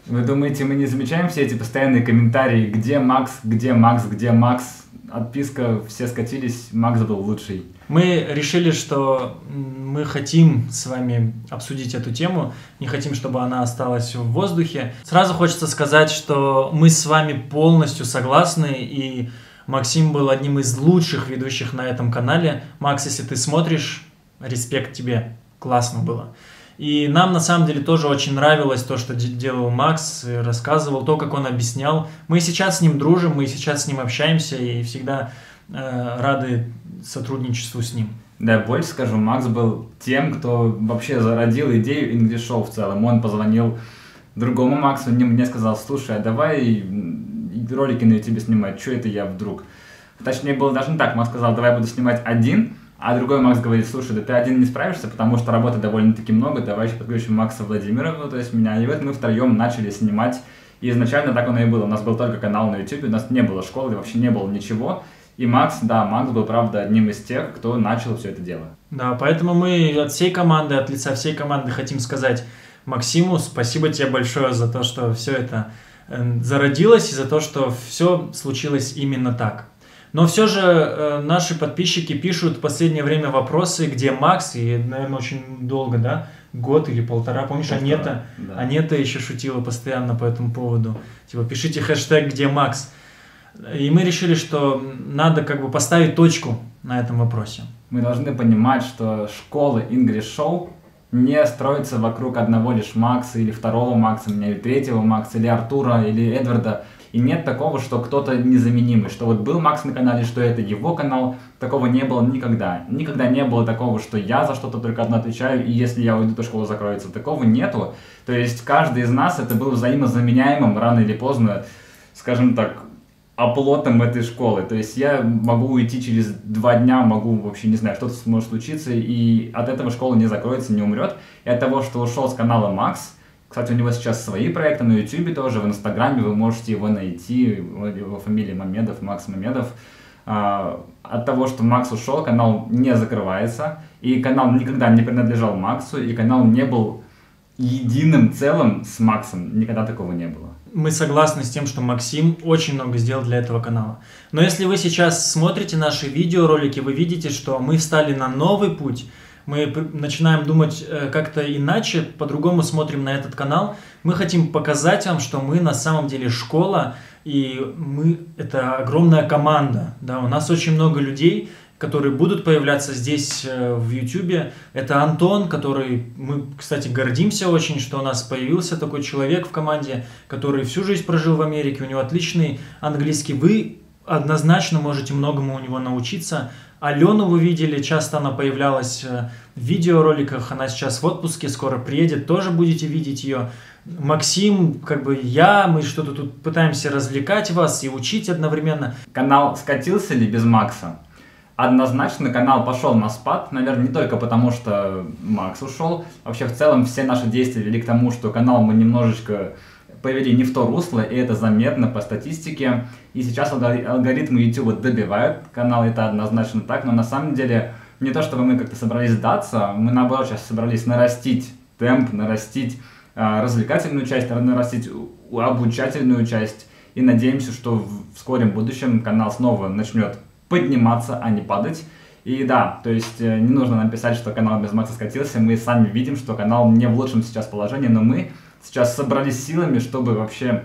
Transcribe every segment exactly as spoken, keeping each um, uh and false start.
Вы думаете, мы не замечаем все эти постоянные комментарии, где Макс, где Макс, где Макс? Отписка, все скатились, Макс был лучший. Мы решили, что мы хотим с вами обсудить эту тему, не хотим, чтобы она осталась в воздухе. Сразу хочется сказать, что мы с вами полностью согласны, и Максим был одним из лучших ведущих на этом канале. Макс, если ты смотришь, респект тебе, классно было. И нам на самом деле тоже очень нравилось то, что делал Макс, рассказывал, то, как он объяснял. Мы сейчас с ним дружим, мы сейчас с ним общаемся и всегда э, рады сотрудничеству с ним. Да, больше скажу, Макс был тем, кто вообще зародил идею English Show в целом. Он позвонил другому Максу, мне сказал: слушай, а давай ролики на YouTube снимать, что это я вдруг? Точнее, было даже не так, Макс сказал: давай буду снимать один. А другой Макс говорит: слушай, да ты один не справишься, потому что работы довольно-таки много, давай еще подключим Макса Владимирова, то есть меня. И вот мы втроем начали снимать. И изначально так оно и было. У нас был только канал на YouTube, у нас не было школы, вообще не было ничего. И Макс, да, Макс был, правда, одним из тех, кто начал все это дело. Да, поэтому мы от всей команды, от лица всей команды хотим сказать Максиму спасибо тебе большое за то, что все это зародилось, и за то, что все случилось именно так. Но все же э, наши подписчики пишут в последнее время вопросы, где Макс, и, наверное, очень долго, да, год или полтора, помнишь, полтора, Анета, да. Анета еще шутила постоянно по этому поводу, типа, пишите хэштег «Где Макс?». И мы решили, что надо как бы поставить точку на этом вопросе. Мы должны понимать, что школа English Show не строится вокруг одного лишь Макса, или второго Макса, или третьего Макса, или Артура, или Эдварда. И нет такого, что кто-то незаменимый, что вот был Макс на канале, что это его канал, такого не было никогда. Никогда не было такого, что я за что-то только одно отвечаю, и если я уйду, то школа закроется. Такого нету. То есть каждый из нас это был взаимозаменяемым рано или поздно, скажем так, оплотом этой школы. То есть я могу уйти через два дня, могу вообще, не знаю, что-то может случиться, и от этого школа не закроется, не умрет. И от того, что ушел с канала Макс, кстати, у него сейчас свои проекты на YouTube тоже, в Инстаграме вы можете его найти, его фамилия Мамедов, Макс Мамедов. От того, что Макс ушел, канал не закрывается, и канал никогда не принадлежал Максу, и канал не был единым целым с Максом, никогда такого не было. Мы согласны с тем, что Максим очень много сделал для этого канала. Но если вы сейчас смотрите наши видеоролики, вы видите, что мы встали на новый путь. Мы начинаем думать как-то иначе, по-другому смотрим на этот канал. Мы хотим показать вам, что мы на самом деле школа, и мы это огромная команда. Да, у нас очень много людей, которые будут появляться здесь в YouTube. Это Антон, который мы, кстати, гордимся очень, что у нас появился такой человек в команде, который всю жизнь прожил в Америке, у него отличный английский. Вы однозначно можете многому у него научиться. Алену вы видели, часто она появлялась в видеороликах, она сейчас в отпуске, скоро приедет, тоже будете видеть ее. Максим, как бы я, мы что-то тут пытаемся развлекать вас и учить одновременно. Канал скатился ли без Макса? Однозначно канал пошел на спад, наверное, не только потому, что Макс ушел. Вообще, в целом, все наши действия вели к тому, что канал мы немножечко повели не в то русло, и это заметно по статистике. И сейчас алгоритмы YouTube добивают канал, это однозначно так, но на самом деле не то, чтобы мы как-то собрались сдаться, мы наоборот сейчас собрались нарастить темп, нарастить э, развлекательную часть, нарастить обучательную часть, и надеемся, что в скором будущем канал снова начнет подниматься, а не падать. И да, то есть э, не нужно нам писать, что канал без Макса скатился, мы сами видим, что канал не в лучшем сейчас положении, но мы сейчас собрались силами, чтобы вообще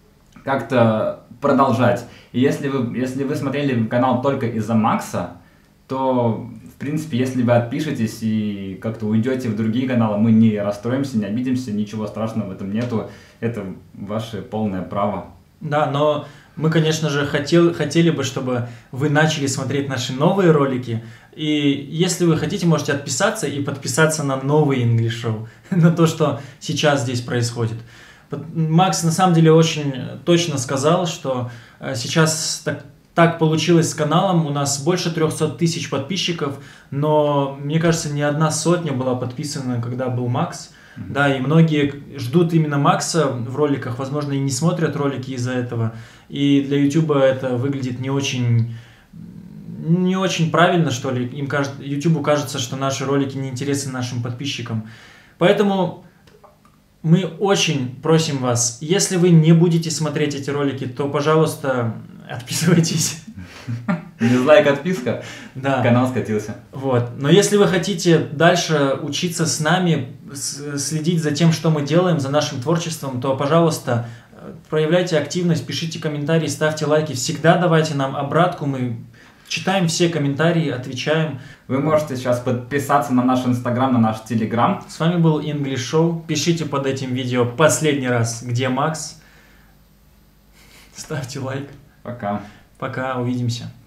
как-то продолжать. И если вы, если вы смотрели канал только из-за Макса, то, в принципе, если вы отпишетесь и как-то уйдете в другие каналы, мы не расстроимся, не обидимся, ничего страшного в этом нету. Это ваше полное право. Да, но мы, конечно же, хотел, хотели бы, чтобы вы начали смотреть наши новые ролики. И если вы хотите, можете отписаться и подписаться на новый English Show, на то, что сейчас здесь происходит. Макс на самом деле очень точно сказал, что сейчас так, так получилось с каналом, у нас больше трёхсот тысяч подписчиков, но, мне кажется, не одна сотня была подписана, когда был Макс. Mm-hmm. Да, и многие ждут именно Макса в роликах, возможно, и не смотрят ролики из-за этого. И для YouTube это выглядит не очень, не очень правильно, что ли. Им кажется, YouTube кажется, что наши ролики не интересны нашим подписчикам. Поэтому Мы очень просим вас, если вы не будете смотреть эти ролики, то, пожалуйста, отписывайтесь. Дизлайк, отписка, Да. канал скатился. Вот. Но если вы хотите дальше учиться с нами, следить за тем, что мы делаем, за нашим творчеством, то, пожалуйста, проявляйте активность, пишите комментарии, ставьте лайки. Всегда давайте нам обратку, мы читаем все комментарии, отвечаем. Вы можете сейчас подписаться на наш инстаграм, на наш телеграм. С вами был English Show. Пишите под этим видео последний раз, где Макс. Ставьте лайк. Пока. Пока, увидимся.